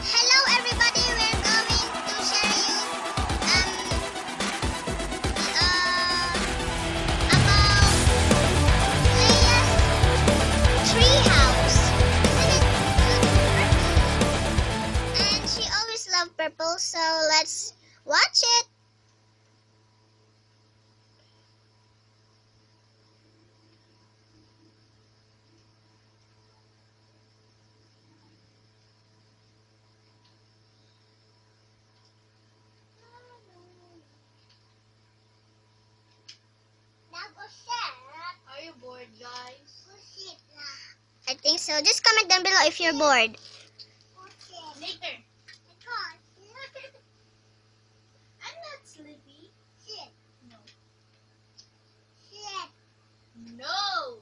Hello everybody, we're going to share you about Leah's tree house. Isn't it purple? And she always loved purple, so let's watch it. Are you bored, guys? I think so. Just comment down below if you're bored. Later. I'm not sleepy. No. No.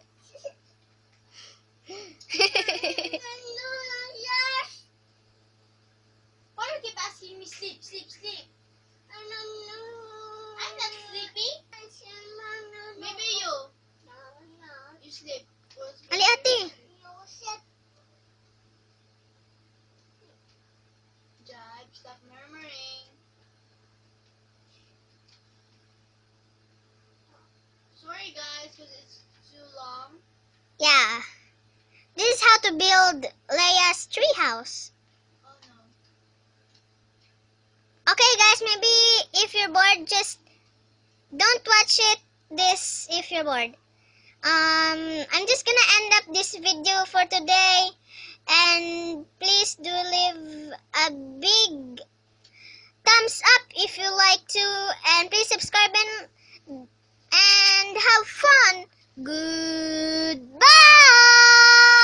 Why do you keep asking me sleep? I'm not sleepy. Maybe you sleep. Ali ate. Jab, stop murmuring. Sorry guys, because it's too long. Yeah. This is how to build Leia's tree house. Oh no. Okay guys, maybe if you're bored, just don't watch it this if you're bored. I'm just gonna end up this video for today, and please do leave a big thumbs up if you like to, and please subscribe and have fun. Goodbye.